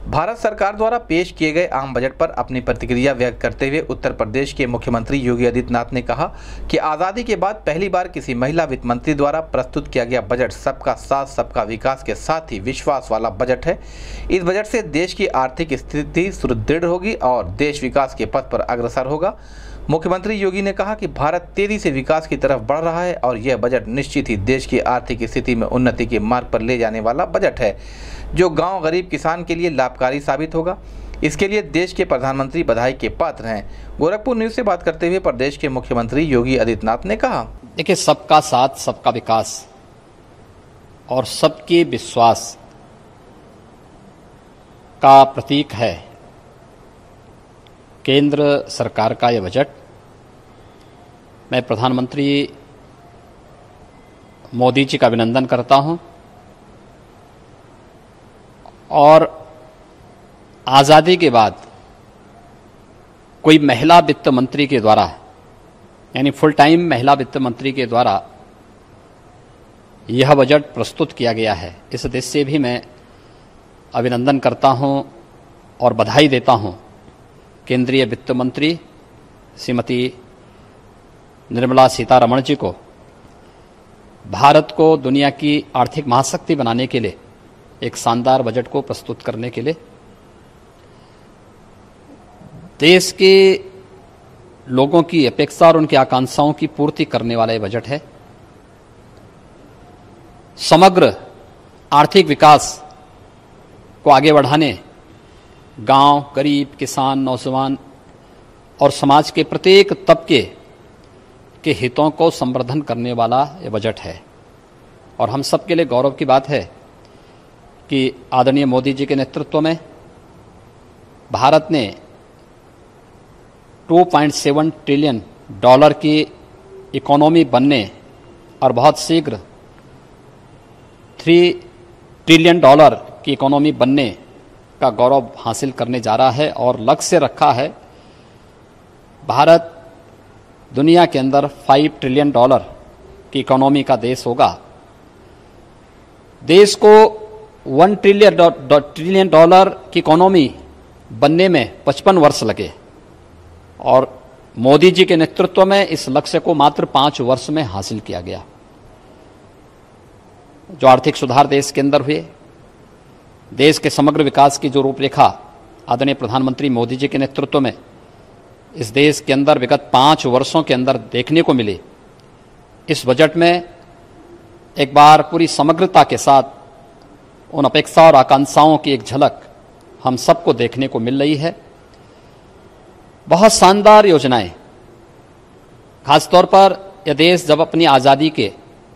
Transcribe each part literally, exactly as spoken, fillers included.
भारत सरकार द्वारा पेश किए गए आम बजट पर अपनी प्रतिक्रिया व्यक्त करते हुए उत्तर प्रदेश के मुख्यमंत्री योगी आदित्यनाथ ने कहा कि आज़ादी के बाद पहली बार किसी महिला वित्त मंत्री द्वारा प्रस्तुत किया गया बजट सबका साथ सबका विकास के साथ ही विश्वास वाला बजट है। इस बजट से देश की आर्थिक स्थिति सुदृढ़ होगी और देश विकास के पथ पर अग्रसर होगा। मुख्यमंत्री योगी ने कहा कि भारत तेजी से विकास की तरफ बढ़ रहा है और यह बजट निश्चित ही देश की आर्थिक स्थिति में उन्नति के मार्ग पर ले जाने वाला बजट है, जो गांव गरीब किसान के लिए लाभकारी साबित होगा। इसके लिए देश के प्रधानमंत्री बधाई के पात्र हैं। गोरखपुर न्यूज से बात करते हुए प्रदेश के मुख्यमंत्री योगी आदित्यनाथ ने कहा, देखिए, सबका साथ सबका विकास और सबके विश्वास का प्रतीक है केंद्र सरकार का यह बजट। मैं प्रधानमंत्री मोदी जी का अभिनंदन करता हूं और आज़ादी के बाद कोई महिला वित्त मंत्री के द्वारा, यानी फुल टाइम महिला वित्त मंत्री के द्वारा यह बजट प्रस्तुत किया गया है, इस देश से भी मैं अभिनंदन करता हूं और बधाई देता हूं केंद्रीय वित्त मंत्री श्रीमती निर्मला सीतारमण जी को। भारत को दुनिया की आर्थिक महाशक्ति बनाने के लिए एक शानदार बजट को प्रस्तुत करने के लिए देश के लोगों की अपेक्षा और उनकी आकांक्षाओं की पूर्ति करने वाला यह बजट है। समग्र आर्थिक विकास को आगे बढ़ाने गांव, गरीब, किसान, नौजवान और समाज के प्रत्येक तबके के हितों को संवर्धन करने वाला यह बजट है। और हम सबके लिए गौरव की बात है कि आदरणीय मोदी जी के नेतृत्व में भारत ने दो पॉइंट सात ट्रिलियन डॉलर की इकोनॉमी बनने और बहुत शीघ्र तीन ट्रिलियन डॉलर की इकोनॉमी बनने का गौरव हासिल करने जा रहा है और लक्ष्य रखा है भारत दुनिया के अंदर पाँच ट्रिलियन डॉलर की इकोनॉमी का देश होगा। देश को वन ट्रिलियन ट्रिलियन डॉलर की इकोनॉमी बनने में पचपन वर्ष लगे और मोदी जी के नेतृत्व में इस लक्ष्य को मात्र पांच वर्ष में हासिल किया गया। जो आर्थिक सुधार देश के अंदर हुए, देश के समग्र विकास की जो रूपरेखा आदरणीय प्रधानमंत्री मोदी जी के नेतृत्व में इस देश के अंदर विगत पांच वर्षों के अंदर देखने को मिली, इस बजट में एक बार पूरी समग्रता के साथ उन अपेक्षा और आकांक्षाओं की एक झलक हम सबको देखने को मिल रही है। बहुत शानदार योजनाएं, खासतौर पर यह देश जब अपनी आजादी के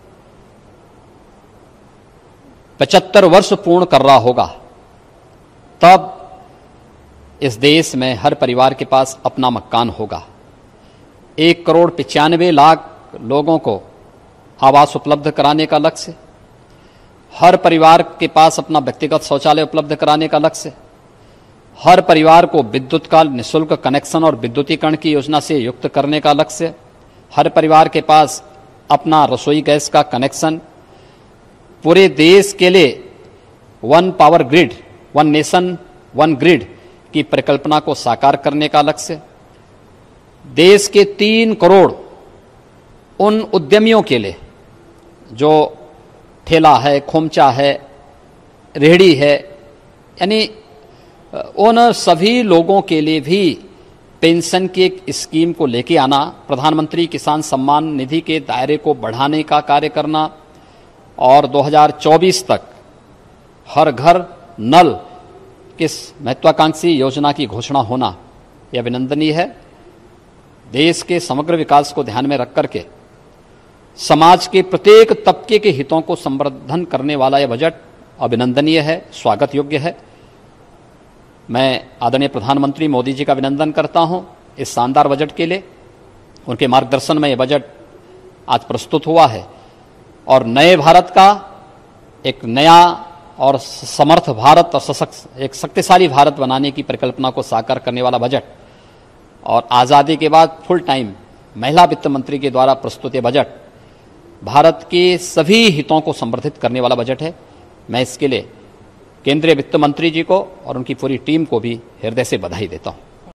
पचहत्तर वर्ष पूर्ण कर रहा होगा, तब इस देश में हर परिवार के पास अपना मकान होगा। एक करोड़ पचानवे लाख लोगों को आवास उपलब्ध कराने का लक्ष्य, हर परिवार के पास अपना व्यक्तिगत शौचालय उपलब्ध कराने का लक्ष्य, हर परिवार को विद्युत का निःशुल्क कनेक्शन और विद्युतीकरण की योजना से युक्त करने का लक्ष्य, हर परिवार के पास अपना रसोई गैस का कनेक्शन, पूरे देश के लिए one power grid, one nation one grid की परिकल्पना को साकार करने का लक्ष्य, देश के तीन करोड़ उन उद्यमियों के लिए जो ठेला है, खोमचा है, रेहड़ी है, यानी उन सभी लोगों के लिए भी पेंशन की एक स्कीम को लेके आना, प्रधानमंत्री किसान सम्मान निधि के दायरे को बढ़ाने का कार्य करना और दो हज़ार चौबीस तक हर घर नल की महत्वाकांक्षी योजना की घोषणा होना, यह अभिनंदनीय है। देश के समग्र विकास को ध्यान में रख करके समाज के प्रत्येक तबके के हितों को संवर्धन करने वाला यह बजट अभिनंदनीय है, स्वागत योग्य है। मैं आदरणीय प्रधानमंत्री मोदी जी का अभिनंदन करता हूं इस शानदार बजट के लिए। उनके मार्गदर्शन में यह बजट आज प्रस्तुत हुआ है और नए भारत का एक नया और समर्थ भारत और सशक्त एक शक्तिशाली भारत बनाने की परिकल्पना को साकार करने वाला बजट और आज़ादी के बाद फुल टाइम महिला वित्त मंत्री के द्वारा प्रस्तुत यह बजट भारत के सभी हितों को संवर्धित करने वाला बजट है। मैं इसके लिए केंद्रीय वित्त मंत्री जी को और उनकी पूरी टीम को भी हृदय से बधाई देता हूं।